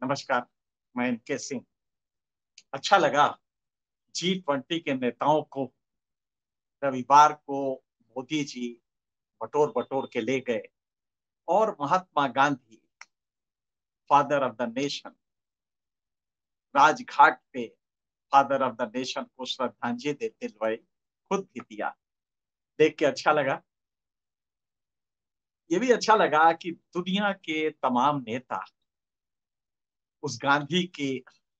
नमस्कार। मैं इनके सिंह। अच्छा लगा G20 के नेताओं को रविवार को मोदी जी बटोर बटोर के ले गए और Mahatma Gandhi father of the nation Rajghat पे फादर ऑफ द नेशन को श्रद्धांजलि देते हुए खुद भी दिया। देख के अच्छा लगा। ये भी अच्छा लगा कि दुनिया के तमाम नेता उस गांधी की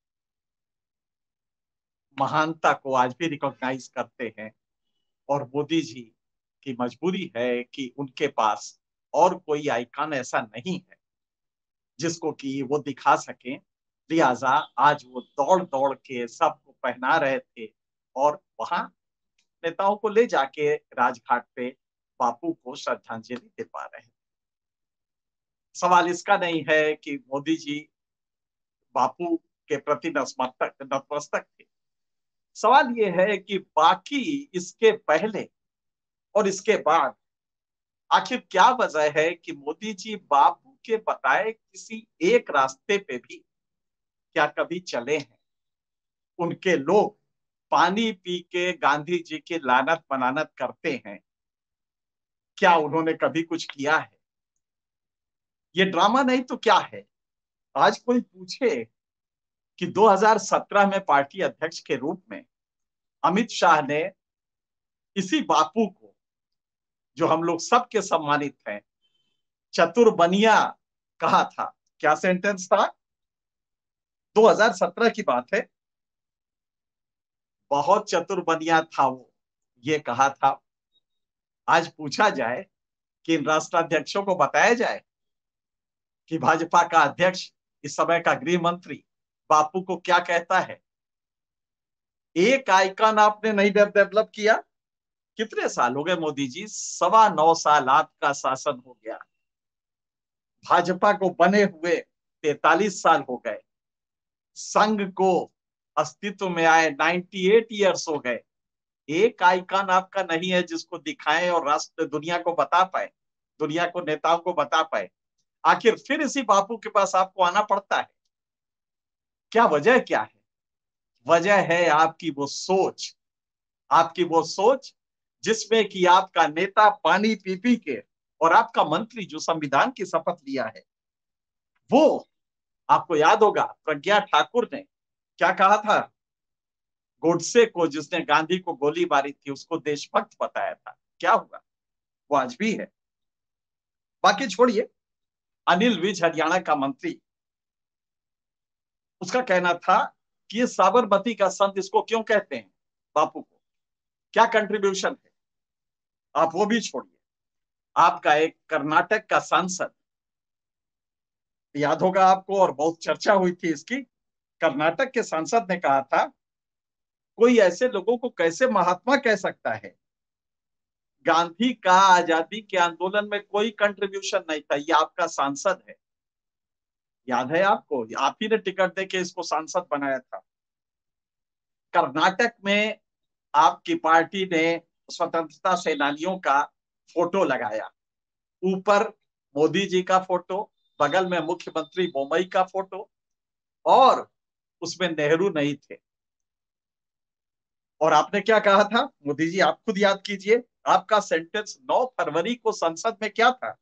महानता को आज भी रिकॉग्नाइज करते हैं और मोदी जी की मजबूरी है कि उनके पास और कोई आइकन ऐसा नहीं है जिसको कि वो दिखा सकें। लिहाजा आज वो दौड़ दौड़ के सबको पहना रहे थे और वहां नेताओं को ले जाके राजघाट पे बापू को श्रद्धांजलि दे पा रहे हैं। सवाल इसका नहीं है कि मोदी जी बापू के प्रति नतमस्तक थे। सवाल ये है कि बाकी इसके पहले और इसके बाद आखिर क्या वजह है कि मोदी जी बापू के बताए किसी एक रास्ते पे भी क्या कभी चले हैं। उनके लोग पानी पी के गांधी जी की लानत मनानत करते हैं। क्या उन्होंने कभी कुछ किया है? ये ड्रामा नहीं तो क्या है? आज कोई पूछे कि 2017 में पार्टी अध्यक्ष के रूप में अमित शाह ने इसी बापू को, जो हम लोग सबके सम्मानित हैं, चतुर बनिया कहा था। क्या सेंटेंस था? 2017 की बात है। बहुत चतुर बनिया था वो, ये कहा था। आज पूछा जाए कि इन राष्ट्राध्यक्षों को बताया जाए कि भाजपा का अध्यक्ष, इस समय का गृह मंत्री बापू को क्या कहता है। एक आइकन आपने नहीं डेवलप किया। कितने साल हो गए मोदी जी? 9.25 साल आपका शासन हो गया। भाजपा को बने हुए 43 साल हो गए। संघ को अस्तित्व में आए 98 ईयर्स हो गए। एक आइकन आपका नहीं है जिसको दिखाएं और राष्ट्र दुनिया को बता पाए, दुनिया को नेताओं को बता पाए। आखिर फिर इसी बापू के पास आपको आना पड़ता है। क्या वजह क्या है? वजह है आपकी वो सोच। आपकी वो सोच जिसमें कि आपका नेता पानी पी पी के और आपका मंत्री जो संविधान की शपथ लिया है, वो, आपको याद होगा प्रज्ञा ठाकुर ने क्या कहा था। गोडसे को, जिसने गांधी को गोली मारी थी, उसको देशभक्त बताया था। क्या हुआ? वो आज भी है। बाकी छोड़िए। अनिल विज हरियाणा का मंत्री, उसका कहना था कि ये साबरमती का संत इसको क्यों कहते हैं, बापू को क्या कंट्रीब्यूशन है। आप वो भी छोड़िए। आपका एक कर्नाटक का सांसद, याद होगा आपको, और बहुत चर्चा हुई थी इसकी। कर्नाटक के सांसद ने कहा था, कोई ऐसे लोगों को कैसे महात्मा कह सकता है? गांधी का आजादी के आंदोलन में कोई कंट्रीब्यूशन नहीं था। ये आपका सांसद है। याद है आपको? आप ही ने टिकट देके इसको सांसद बनाया था। कर्नाटक में आपकी पार्टी ने स्वतंत्रता सेनानियों का फोटो लगाया। ऊपर मोदी जी का फोटो, बगल में मुख्यमंत्री बोमई का फोटो, और उसमें नेहरू नहीं थे। और आपने क्या कहा था? मोदी जी आप खुद याद कीजिए। आपका सेंटेंस 9 फरवरी को संसद में क्या था?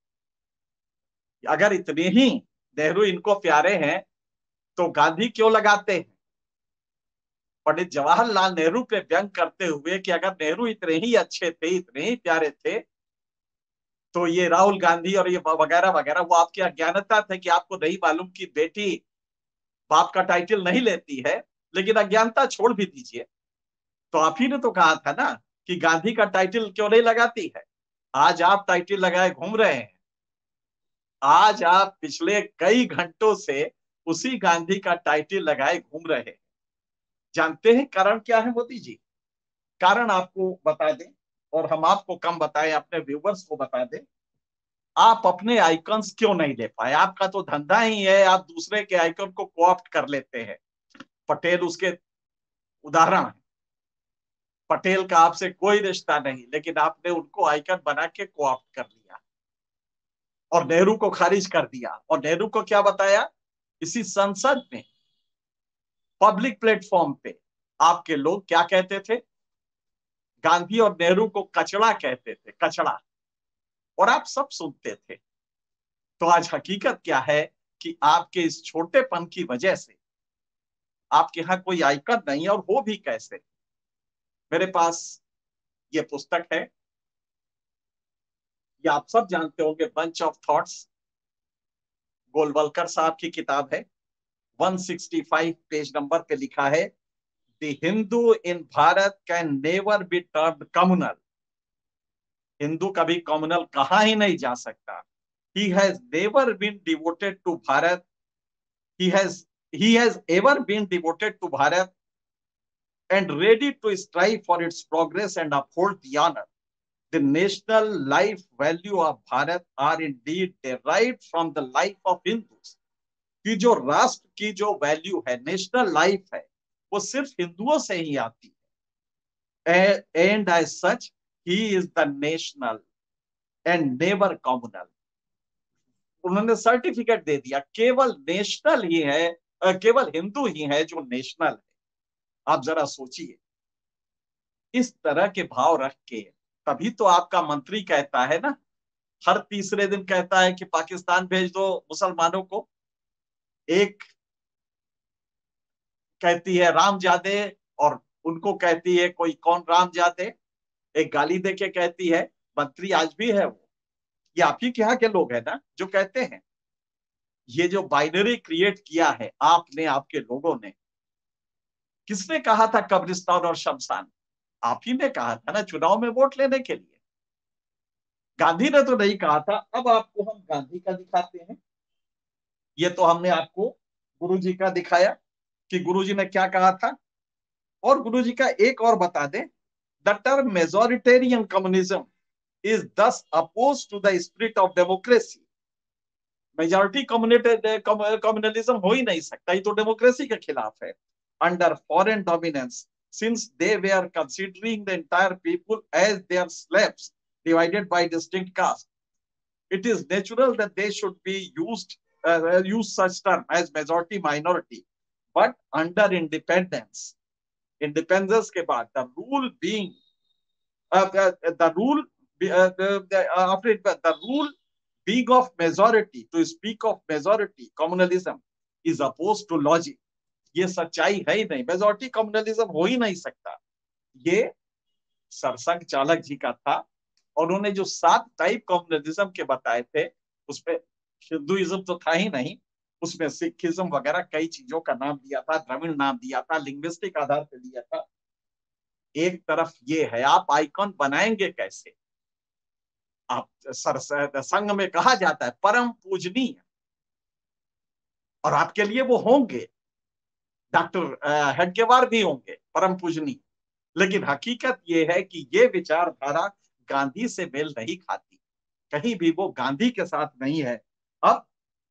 अगर इतने ही नेहरू इनको प्यारे हैं तो गांधी क्यों लगाते हैं? पंडित जवाहरलाल नेहरू पे व्यंग करते हुए कि अगर नेहरू इतने ही अच्छे थे, इतने ही प्यारे थे, तो ये राहुल गांधी और ये वगैरह वगैरह, वो आपकी अज्ञानता थे कि आपको नहीं मालूम कि बेटी बाप का टाइटल नहीं लेती है। लेकिन अज्ञानता छोड़ भी दीजिए। तो आप ही ने तो कहा था ना कि गांधी का टाइटल क्यों नहीं लगाती है। आज आप टाइटल लगाए घूम रहे हैं। आज आप पिछले कई घंटों से उसी गांधी का टाइटल लगाए घूम रहे हैं। जानते हैं कारण क्या है मोदी जी? कारण आपको बता दें, और हम आपको कम बताएं, अपने व्यूवर्स को बता दें। आप अपने आइकन्स क्यों नहीं ले पाए? आपका तो धंधा ही है, आप दूसरे के आइकन को कोऑप्ट कर लेते हैं। पटेल उसके उदाहरण है। पटेल का आपसे कोई रिश्ता नहीं, लेकिन आपने उनको आइकन बना के कोऑप्ट कर लिया और नेहरू को खारिज कर दिया। और नेहरू को क्या बताया इसी संसद में पब्लिक प्लेटफॉर्म पे आपके लोग क्या कहते थे? गांधी और नेहरू को कचड़ा कहते थे, कचड़ा, और आप सब सुनते थे। तो आज हकीकत क्या है कि आपके इस छोटेपन की वजह से आपके यहाँ कोई आइकन नहीं है, और हो भी कैसे। मेरे पास ये पुस्तक है, ये आप सब जानते होंगे, बंच ऑफ थॉट्स, गोलवलकर साहब की किताब है। 165 पेज नंबर पे लिखा है, the Hindu in Bharat can never be termed communal. Hindu कभी कम्युनल कहा ही नहीं जा सकता। He has never been devoted to Bharat, he has he has ever been devoted to Bharat and ready to strive for its progress and uphold the honor. The national life value of Bharat are indeed derived from the life of Hindus. कि जो राष्ट्र की जो value है, national life है, वो सिर्फ हिंदुओं से ही आती है। And as such he is the national and never communal. उन्होंने सर्टिफिकेट दे दिया, केवल नेशनल ही है, केवल हिंदू ही है जो नेशनल है। आप जरा सोचिए, इस तरह के भाव रख के तभी तो आपका मंत्री कहता है ना, हर तीसरे दिन कहता है कि पाकिस्तान भेज दो मुसलमानों को। एक कहती है रामजादे, और उनको कहती है कोई कौन रामजादे, एक गाली दे के कहती है। मंत्री आज भी है वो, ये आप ही के यहाँ के लोग हैं ना जो कहते हैं। ये जो बाइनरी क्रिएट किया है आपने, आपके लोगों ने, किसने कहा था कब्रिस्तान और शमशान? आप ही ने कहा था ना, चुनाव में वोट लेने के लिए। गांधी ने तो नहीं कहा था। अब आपको हम गांधी का दिखाते हैं। ये तो हमने आपको गुरुजी का दिखाया कि गुरुजी ने क्या कहा था। और गुरुजी का एक और बता दें, the term majoritarian communism is thus oppose to the spirit of democracy. Majority communalism हो ही नहीं सकता, ये तो डेमोक्रेसी के खिलाफ है। Under foreign dominance, since they were considering the entire people as their slaves divided by distinct castes, it is natural that they should be use such term as majority minority. But under independence के बाद the rule being the rule after the rule being of majority, to speak of majority communalism is opposed to logic. ये सच्चाई है ही नहीं, majority communalism हो ही नहीं सकता। ये सरसंघ चालक जी का था। और उन्होंने जो 7 टाइप कम्युनलिज्म के बताए थे, उसमें हिंदुइज्म तो था ही नहीं, उसमें सिखिज्म वगैरह कई चीजों का नाम दिया था, द्रविड़ नाम दिया था, लिंग्विस्टिक आधार पर दिया था। एक तरफ ये है, आप आइकॉन बनाएंगे कैसे? आप संघ में कहा जाता है परम पूजनीय, और आपके लिए वो होंगे, डॉक्टर हेडगेवार भी होंगे परम पूजनीय। लेकिन हकीकत ये है कि ये विचारधारा गांधी से मेल नहीं खाती, कहीं भी वो गांधी के साथ नहीं है। अब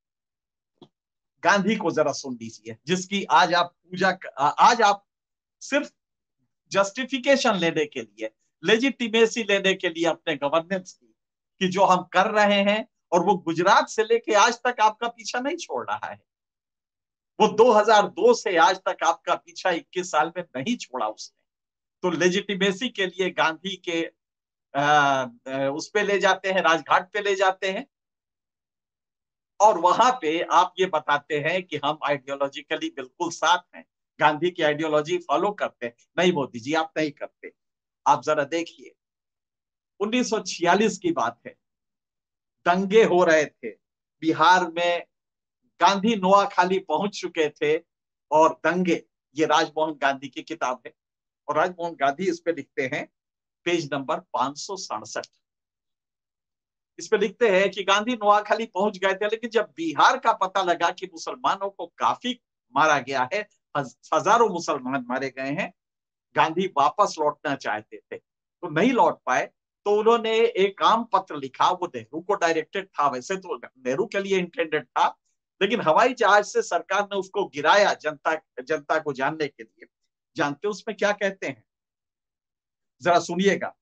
गांधी को जरा सुन लीजिए, जिसकी आज आप पूजा, आज आप सिर्फ जस्टिफिकेशन लेने के लिए, लेजिटिमेसी लेने के लिए अपने गवर्नेंस की, कि जो हम कर रहे हैं, और वो गुजरात से लेके आज तक आपका पीछा नहीं छोड़ रहा है। वो 2002 से आज तक आपका पीछा 21 साल में नहीं छोड़ा उसने। तो लेजिटिमेसी के लिए गांधी के उस पे ले जाते हैं, राजघाट पे ले जाते हैं, और वहां पे आप ये बताते हैं कि हम आइडियोलॉजिकली बिल्कुल साथ हैं, गांधी की आइडियोलॉजी फॉलो करते हैं। नहीं मोदी जी, आप नहीं करते। आप जरा देखिए, 1946 की बात है, दंगे हो रहे थे बिहार में, गांधी नोआखाली पहुंच चुके थे, और दंगे, ये राजमोहन गांधी की किताब है, और राजमोहन गांधी इस पे लिखते हैं, पेज नंबर 567, इस पे लिखते हैं कि गांधी नोआखाली पहुंच गए थे, लेकिन जब बिहार का पता लगा कि मुसलमानों को काफी मारा गया है, हजारों मुसलमान मारे गए हैं, गांधी वापस लौटना चाहते थे तो नहीं लौट पाए। तो उन्होंने एक आम पत्र लिखा, वो नेहरू को डायरेक्टेड था, वैसे तो नेहरू के लिए इंटेंडेड था, लेकिन हवाई जहाज से सरकार ने उसको गिराया जनता को जानने के लिए। जानते उसमें क्या कहते हैं? जरा सुनिएगा।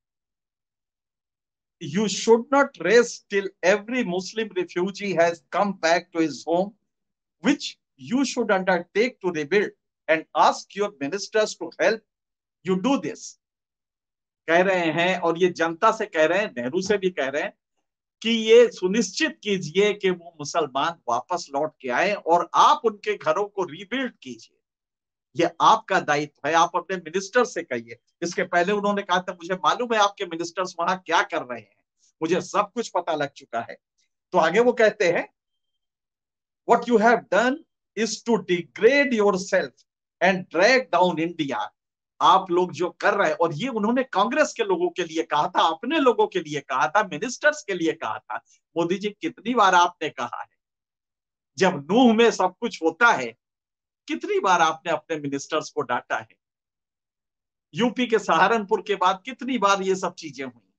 You should not rest till every Muslim refugee has come back to his home which you should undertake to rebuild and ask your ministers to help you do this। कह रहे हैं, और ये जनता से कह रहे हैं, नेहरू से भी कह रहे हैं, कि ये सुनिश्चित कीजिए कि वो मुसलमान वापस लौट के आए और आप उनके घरों को रीबिल्ड कीजिए। ये आपका दायित्व है, आप अपने मिनिस्टर से कहिए। इसके पहले उन्होंने कहा था, मुझे मालूम है आपके मिनिस्टर्स वहां क्या कर रहे हैं, मुझे सब कुछ पता लग चुका है। तो आगे वो कहते हैं, what you have done is to degrade yourself and drag down India। आप लोग जो कर रहे हैं, और ये उन्होंने कांग्रेस के लोगों के लिए कहा था, अपने लोगों के लिए कहा था, मिनिस्टर्स के लिए कहा था। मोदी जी, कितनी बार आपने कहा है, जब नूह में सब कुछ होता है, कितनी बार आपने अपने मिनिस्टर्स को डांटा है। यूपी के सहारनपुर के बाद कितनी बार ये सब चीजें हुई हैं।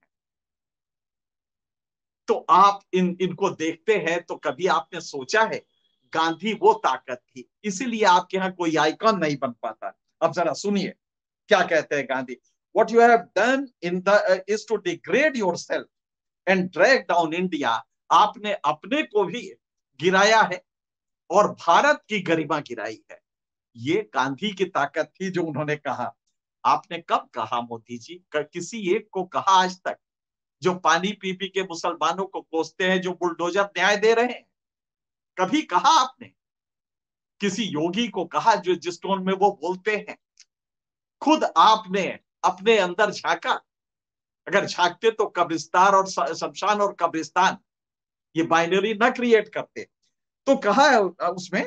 तो आप इनको देखते हैं तो कभी आपने सोचा है, गांधी वो ताकत थी, इसीलिए आपके यहाँ कोई आइकॉन नहीं बन पाता। अब जरा सुनिए क्या कहते हैं Gandhi. What you have done in the is to degrade yourself and drag down India। आपने अपने को भी गिराया है और भारत की गरिमा गिराई है। ये गांधी की ताकत थी जो उन्होंने कहा। आपने कब कहा मोदी जी, किसी एक को कहा आज तक, जो पानी पी पी के मुसलमानों को कोसते हैं, जो बुलडोजर न्याय दे रहे हैं? कभी कहा आपने? किसी योगी को कहा जो जिस टोन में वो बोलते हैं? खुद आपने अपने अंदर झांका? अगर झांकते तो कब्रिस्तान और शमशान और कब्रिस्तान ये बाइनरी ना क्रिएट करते। तो कहा है उसमें,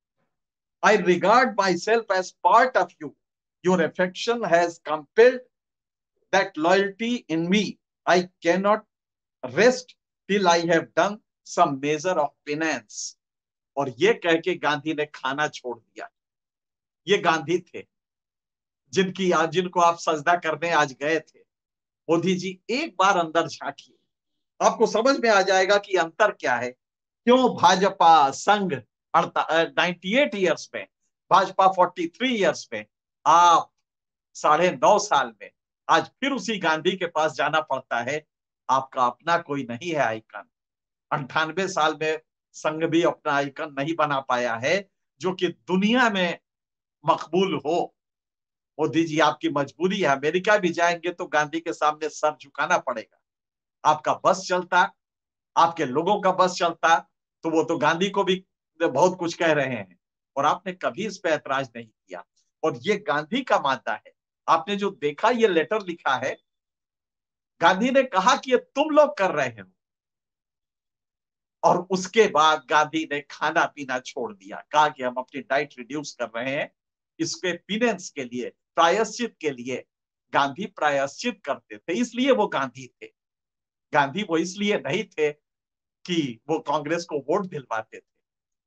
I regard myself as part of you. Your affection has compelled that loyalty in me. I cannot rest till I have done some measure of penance। और ये कह के गांधी ने खाना छोड़ दिया। ये गांधी थे जिनको आप सजदा करने आज गए थे। मोदी जी, एक बार अंदर झांकिए, आपको समझ में आ जाएगा कि अंतर क्या है। क्यों भाजपा संघ 98 ईयर्स में, भाजपा 43 ईयर्स में, आप 9.5 साल में आज फिर उसी गांधी के पास जाना पड़ता है। आपका अपना कोई नहीं है आइकन। 98 साल में संघ भी अपना आइकन नहीं बना पाया है जो कि दुनिया में मकबूल हो। मोदी जी, आपकी मजबूरी है। अमेरिका भी जाएंगे तो गांधी के सामने सर झुकाना पड़ेगा। आपका बस चलता, आपके लोगों का बस चलता, तो वो तो गांधी को भी बहुत कुछ कह रहे हैं, और आपने कभी इस पर ऐतराज नहीं किया। और ये गांधी का मानना है। आपने जो देखा, ये लेटर लिखा है, गांधी ने कहा कि ये तुम लोग कर रहे हो, और उसके बाद गांधी ने खाना पीना छोड़ दिया। कहा कि हम अपनी डाइट रिड्यूस कर रहे हैं, इसके पिनेंस के लिए, प्रायश्चित के लिए। गांधी प्रायश्चित करते थे, इसलिए वो गांधी थे। गांधी वो इसलिए नहीं थे कि वो कांग्रेस को वोट दिलवाते थे।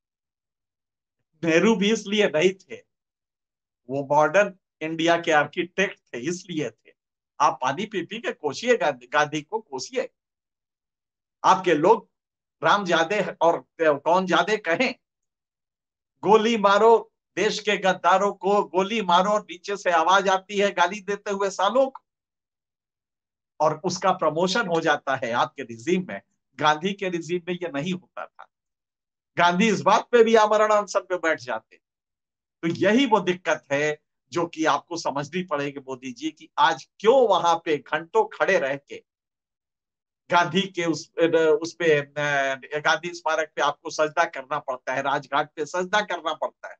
नेहरू भी इसलिए नहीं थे, वो मॉडर्न इंडिया के आर्किटेक्ट थे, इसलिए थे। आप पानी पी पी के कोसिए, गांधी को कोसिए। आपके लोग राम जादे और कौन जादे कहें, गोली मारो देश के गद्दारों को, गोली मारो, नीचे से आवाज आती है गाली देते हुए सालों को, और उसका प्रमोशन हो जाता है आपके रिजीम में। गांधी के रिजीम में ये नहीं होता था। गांधी इस बात पे भी आमरण अनशन पे बैठ जाते। तो यही वो दिक्कत है जो कि आपको समझनी पड़ेगी मोदी जी, की आज क्यों वहां पे घंटों खड़े रह के गांधी के उस पे गांधी स्मारक पे आपको सजदा करना पड़ता है, राजघाट पे सजदा करना पड़ता है।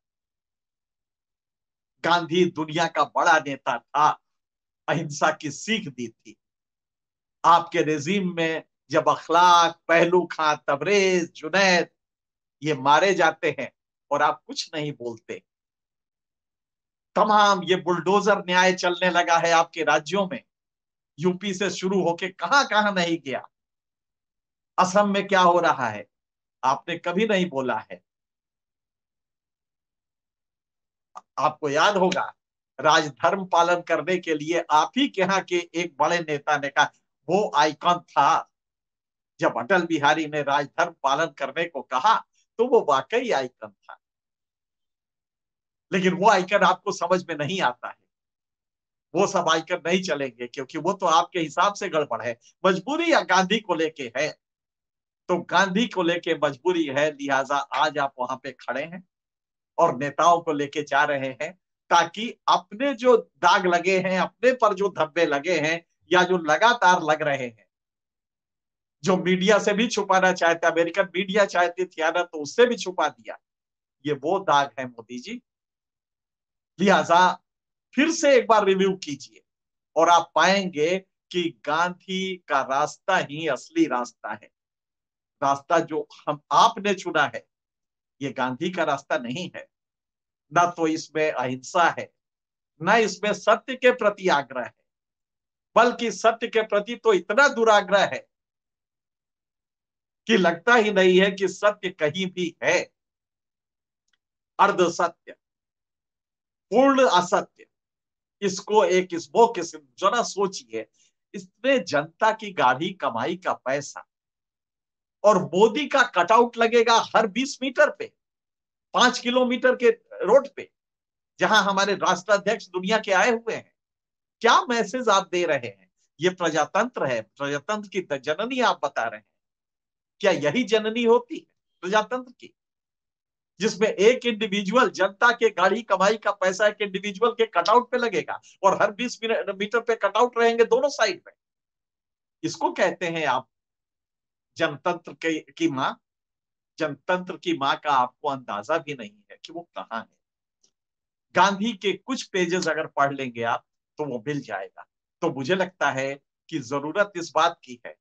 गांधी दुनिया का बड़ा नेता था, अहिंसा की सीख दी थी। आपके रेजिम में जब अखलाक, पहलू खां, तबरेज, जुनैद ये मारे जाते हैं और आप कुछ नहीं बोलते। तमाम ये बुलडोजर न्याय चलने लगा है आपके राज्यों में, यूपी से शुरू होके कहां कहां नहीं गया। असम में क्या हो रहा है, आपने कभी नहीं बोला है। आपको याद होगा, राजधर्म पालन करने के लिए आप ही के यहाँ के एक बड़े नेता ने कहा, वो आइकॉन था। जब अटल बिहारी ने राजधर्म पालन करने को कहा तो वो वाकई आइकन था। लेकिन वो आइकन आपको समझ में नहीं आता है। वो सब आइकन नहीं चलेंगे क्योंकि वो तो आपके हिसाब से गड़बड़ है। मजबूरी या गांधी को लेके है। तो गांधी को लेके मजबूरी है, लिहाजा आज आप वहां पे खड़े हैं और नेताओं को लेके जा रहे हैं, ताकि अपने जो दाग लगे हैं, अपने पर जो धब्बे लगे हैं या जो लगातार लग रहे हैं, जो मीडिया से भी छुपाना चाहते, अमेरिकन मीडिया चाहती थी ना, तो उससे भी छुपा दिया, ये वो दाग है मोदी जी। लिहाजा फिर से एक बार रिव्यू कीजिए और आप पाएंगे कि गांधी का रास्ता ही असली रास्ता है। रास्ता जो हम आपने चुना है, ये गांधी का रास्ता नहीं है। ना तो इसमें अहिंसा है, ना इसमें सत्य के प्रति आग्रह है, बल्कि सत्य के प्रति तो इतना दुराग्रह है कि लगता ही नहीं है कि सत्य कहीं भी है। अर्ध सत्य, पूर्ण असत्य, इसको एक स्मोक, जरा सोचिए, इसमें जनता की गाढ़ी कमाई का पैसा और मोदी का कटआउट लगेगा हर 20 मीटर पे, 5 किलोमीटर के रोड पे, जहां हमारे राष्ट्राध्यक्ष दुनिया के आए हुए हैं। क्या मैसेज आप दे रहे हैं? ये प्रजातंत्र है, प्रजातंत्र की जननी आप बता रहे हैं। क्या यही जननी होती है प्रजातंत्र की, जिसमें एक इंडिविजुअल, जनता के गाड़ी कमाई का पैसा एक इंडिविजुअल के कटआउट पे लगेगा और हर 20 मीटर पे कटआउट रहेंगे दोनों साइड में? इसको कहते हैं आप जनतंत्र की मां। जनतंत्र की मां का आपको अंदाजा भी नहीं है कि वो कहां है। गांधी के कुछ पेजेस अगर पढ़ लेंगे आप, तो वो मिल जाएगा। तो मुझे लगता है कि जरूरत इस बात की है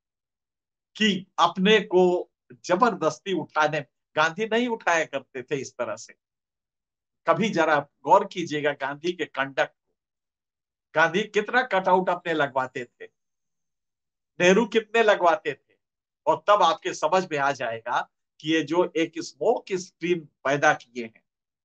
कि अपने को जबरदस्ती उठाने, गांधी नहीं उठाया करते थे इस तरह से। कभी जरा गौर कीजिएगा गांधी के कंडक्ट को। गांधी कितना कटआउट अपने लगवाते थे, नेहरू कितने लगवाते थे, और तब आपके समझ में आ जाएगा कि ये जो एक स्मोक स्क्रीन पैदा किए हैं,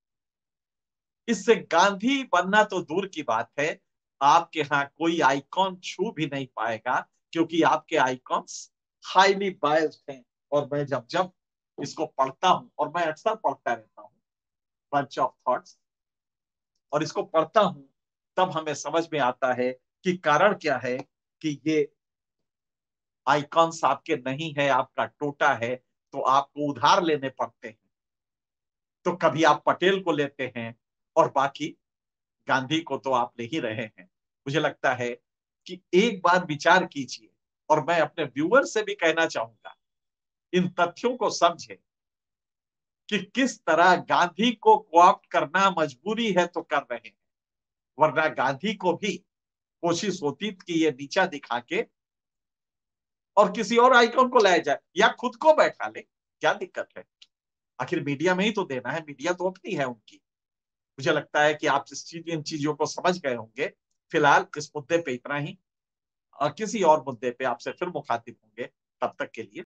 इससे गांधी बनना तो दूर की बात है, आपके यहाँ कोई आइकॉन छू भी नहीं पाएगा, क्योंकि आपके आइकॉन्स हाईली बायस्ड हैं। और मैं जब जब इसको पढ़ता हूं, और मैं अक्सर पढ़ता रहता हूं बंच ऑफ थॉट्स, और इसको पढ़ता हूं, तब हमें समझ में आता है कि कारण क्या है कि ये आइकॉन्स आपके नहीं है, आपका टोटा है, तो आपको उधार लेने पड़ते हैं। तो कभी आप पटेल को लेते हैं और बाकी गांधी को तो आप ले ही रहे हैं। मुझे लगता है कि एक बार विचार कीजिए, और मैं अपने व्यूअर से भी कहना चाहूंगा, इन तथ्यों को समझे कि किस तरह गांधी को कोऑप्ट करना मजबूरी है तो कर रहे हैं, वरना गांधी को भी कोशिश होती कि ये नीचा दिखा के और किसी और आइकॉन को लाया जाए या खुद को बैठा ले। क्या दिक्कत है? आखिर मीडिया में ही तो देना है, मीडिया तो अपनी है उनकी। मुझे लगता है कि आप इन चीजों को समझ गए होंगे। फिलहाल इस मुद्दे पे इतना ही, और किसी और मुद्दे पे आपसे फिर मुखातिब होंगे। तब तक के लिए